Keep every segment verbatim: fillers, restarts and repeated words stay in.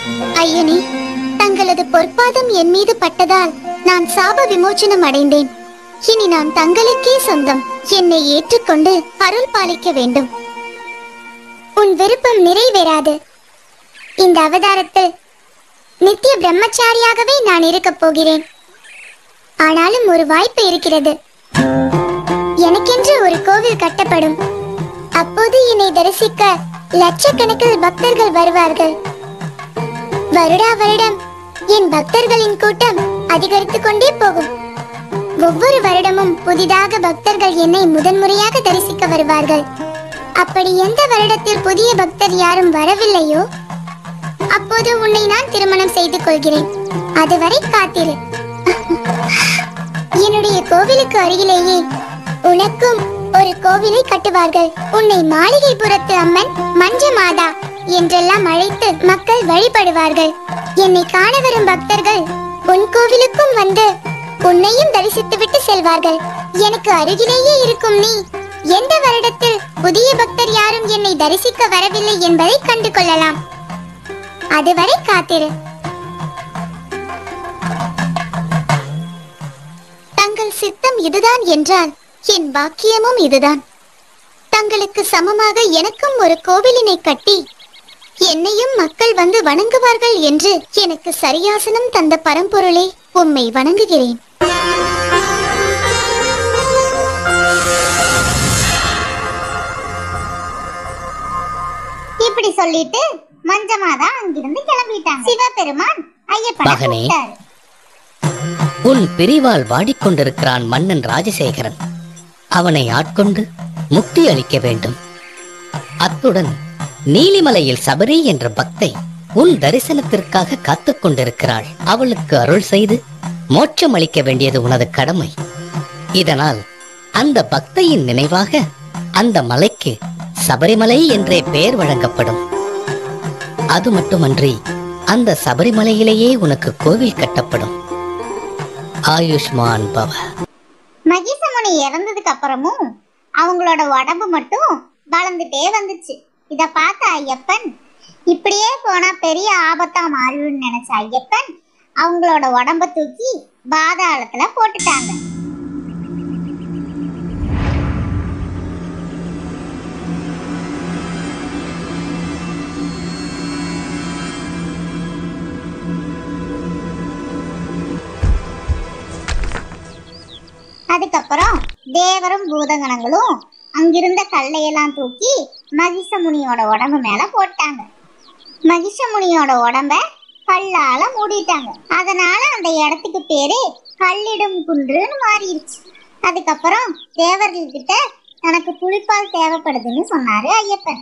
ஐயனே, தங்களது பொற்பாதம் என் மீது பட்டதால் நான் சாப விமோச்சனம் அடைந்தேன். இனி நான் தங்களுக்கே சொந்தம். என்னை ஏற்றுக்கொண்டு அருள் பாலிக்க வேண்டும். உன் விருப்பம் நிறைவேறாது. இந்த அவதாரத்தில் நித்திய பிரம்மச்சாரியாகவே நான் இருக்கப் போகிறேன். ஆனாலும் ஒரு வாய்ப்பு இருக்கிறது. எனக்கென்று ஒரு கோவில் கட்டப்படும். அப்போது என்னை தரிசிக்க லட்சக்கணக்கில் பக்தர்கள் வருவார்கள். வருடா வருடம் என் பக்தர்களின் கூட்டம் அதிகரித்துக் கொண்டே போகும். ஒவ்வொரு வருடமும் புதிதாக பக்தர்கள் என்னை முதன்முறையாக தரிசிக்க வருவார்கள். அப்படி எந்த வருடத்தில் புதிய பக்தர் யாரும் வரவில்லையோ அப்போது உன்னை நான் திருமணம் செய்து கொள்கிறேன். அதுவரை காத்திரு. என்னுடைய கோவிலுக்கு அருகிலேயே உனக்கும் ஒரு கோவிலை கட்டுவார்கள். உன்னை மாளிகைபுரத்து அம்மன் மஞ்ச மாதா என்றெல்லாம் அழைத்து மக்கள் வழிபடுவார்கள். என்னை காண வரும் பக்தர்கள் உன் கோவிலுக்கும் வந்து உன்னையும் தரிசித்து விட்டு செல்வார்கள். எனக்கு அருகிலேயே இருக்கும் நீ எந்த வருடத்தில் புதிய பக்தர் யாரும் என்னை தரிசிக்க வரவில்லை என்பதை கண்டு கொள்ளலாம். அதுவரை காத்திரு. தங்கள் சித்தம் இதுதான் என்றால் என் பாக்கியமும் இதுதான். தங்களுக்கு சமமாக எனக்கும் ஒரு கோவிலினை கட்டி என்னையும் மக்கள் வந்து வணங்குவார்கள் என்று எனக்கு சரியாசனம் தந்த பரம்பொருளே, உம்மை வணங்குகிறேன். இப்படி சொல்லிட்டு மஞ்சமாதா அங்கிருந்து கிளம்பிட்டாங்க. சிவபெருமான் ஐயப்பனை உன் பிரிவால் வாடிக்கொண்டிருக்கிறான் மன்னன் ராஜசேகரன். அவனை ஆட்கொண்டு முக்தி அளிக்க வேண்டும். அத்துடன் நீலிமலையில் சபரி என்ற பக்தை உன் தரிசனத்திற்காக காத்துக் கொண்டிருக்கிறாள். அவளுக்கு அருள் செய்து மோட்சம் அளிக்க வேண்டியது உனது கடமை. இதனால் அந்த பக்தையின் நினைவாக அந்த மலைக்கு சபரிமலை என்றே பெயர் வழங்கப்படும். அது மட்டுமன்றி அந்த சபரிமலையிலேயே உனக்கு கோவில் கட்டப்படும். ஆயுஷ்மான் பவ. மகிஷமுனி இறந்ததுக்கு அப்புறமும் அவங்களோட உடம்பு மட்டும் வளர்ந்துட்டே வந்துச்சு. இத பார்த்த ஐயப்பன், இப்படியே போனா பெரிய ஆபத்தா மாறிடும்னு நினைச்ச ஐயப்பன் அவங்களோட உடம்ப தூக்கி பாதாளத்துல போட்டுட்டாங்க. அதுக்கப்புறம் தேவரும் பூதகணங்களும் அங்கிருந்த கல்லையெல்லாம் தூக்கி மகிஷமுனியோட உடம்பு மேல போட்டாங்க. மகிஷமுனியோட உடம்ப கல்லால மூடிட்டாங்க. அதனால அந்த இடத்துக்கு பேரு கல்லிடும் குன்றுன்னு மாறிடுச்சு. அதுக்கப்புறம் தேவர்கள் கிட்ட தனக்கு புலிப்பால் தேவைப்படுதுன்னு சொன்னாரு ஐயப்பன்.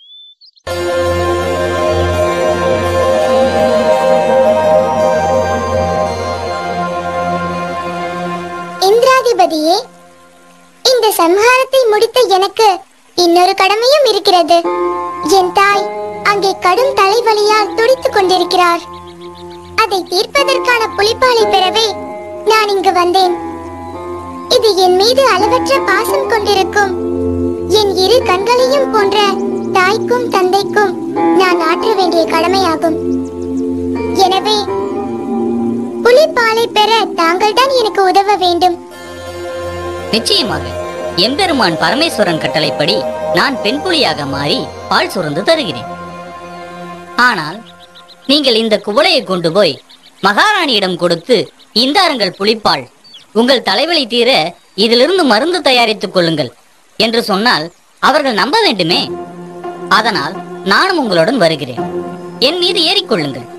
இந்திராதிபதியே, இந்த சம்ஹாரத்தை முடித்த எனக்கு இன்னொரு கடமையும் இருக்கிறது. என் தாய் அங்கே கடும் தலைவலியால் துடித்துக் கொண்டிருக்கிறார். அதை தீர்ப்பதற்கான புலிப்பாலை பெறவே நான் இங்கு வந்தேன். இது என் மீது அளவற்ற பாசம் கொண்டிருக்கும் என் இரு கண்களையும் போன்ற தாய்க்கும் தந்தைக்கும் நான் ஆற்ற வேண்டிய கடமையாகும். எனவே புலிப்பாலை பெற தாங்கள் தான் எனக்கு உதவ வேண்டும். நிச்சயமாக. எம்பெருமான் பரமேஸ்வரன் கட்டளைப்படி நான் பெண் புலியாக மாறி பால் சுரந்து தருகிறேன். ஆனால் நீங்கள் இந்த குவளையை கொண்டு போய் மகாராணியிடம் கொடுத்து, இந்தாருங்கள் புலிப்பால், உங்கள் தலைவலி தீர இதிலிருந்து மருந்து தயாரித்துக் கொள்ளுங்கள் என்று சொன்னால் அவர்கள் நம்ப வேண்டுமே. அதனால் நானும் உங்களுடன் வருகிறேன். என் மீது ஏறிக்கொள்ளுங்கள்.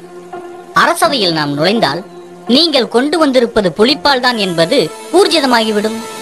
அரசவையில் நாம் நுழைந்தால் நீங்கள் கொண்டு வந்திருப்பது புலிப்பால் தான் என்பது ஊர்ஜிதமாகிவிடும்.